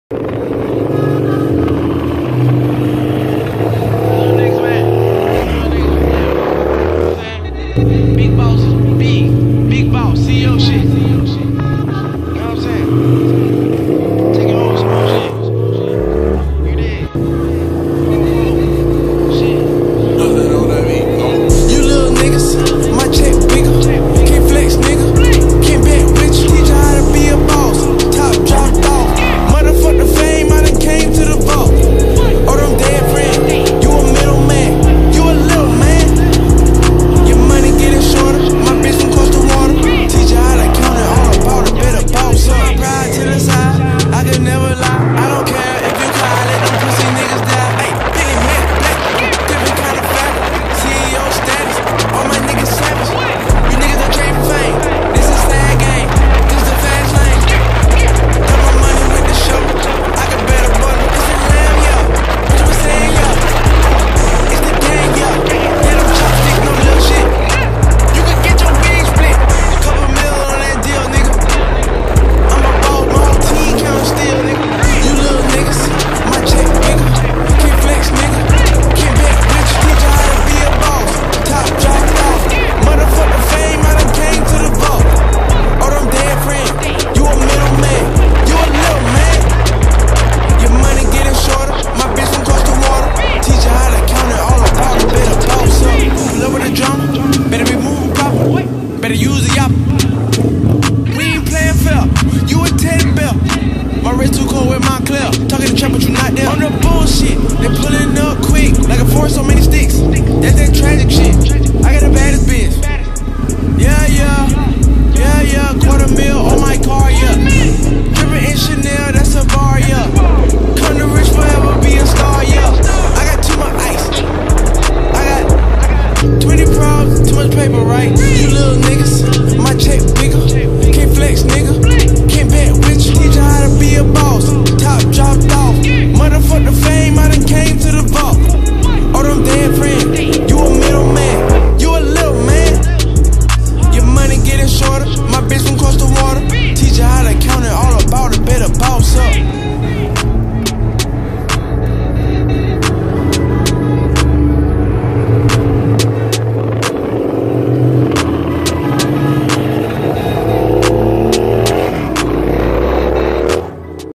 Big boss, big boss, CEO shit. You know what I'm saying? Take it home some more shit. You dig? Shit. You little niggas, my check bigger. Can't flex, nigga. Can't bet with you. Teach you how to be a boss. Top dropped off. Motherfuck the fame, I done came to the vault. Oh, them dead friend. You a middleman. You a little man. Your money getting shorter. My bitch from coast to water. Teach you how to count it all about a bit of boss up. Pride to the side. I can never lie. I don't care if you cry. Let them pussy niggas die. Hey, big man, black. Different kind of fact. CEO status. All my niggas savage. You niggas that came from fame. This is sad game. This the fast lane. Got my money with the show. I can bet a butter. It's the lamb, yo. What you was saying, yo? It's the gang, yo. Get them chopsticks, no little shit. You can get your wig split. Couple mil on that deal, nigga. I'm a ball, my whole team count still, nigga. You little niggas, my check bigger. Can't flex, nigga. Can't bet, bitch. Teach you how to be a boss. Top dropped off. Motherfucker fame, I done came to the vault. Oh, them dead friend. You a middleman. You a little man. Your money getting shorter. My bitch from coast to water. Teach you how to count it all about a bit of boss up. Love with the drama. Better be moving proper. Better use a yop. We ain't playing fair. You a teddy bear. My wrist too cold with my clear. Talking the trap, but you not there. On the bullshit, they pulling up quick, like a forest so many sticks. That's that tragic shit. I got the baddest bitch. Yeah, yeah, yeah, yeah. Quarter